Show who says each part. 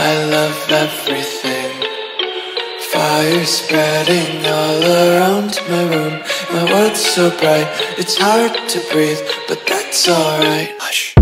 Speaker 1: I love everything. Fire spreading all around my room. My world's so bright, it's hard to breathe, but that's alright. Hush.